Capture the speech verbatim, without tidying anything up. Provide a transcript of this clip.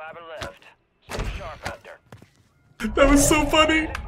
survivor left. Stay sharp out there. That was so funny.